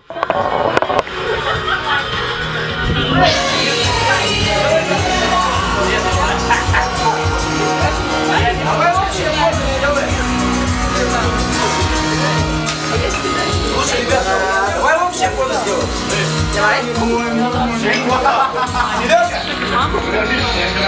Слушай, ребята, давай вообще фото сделаем. Давай. Сережка?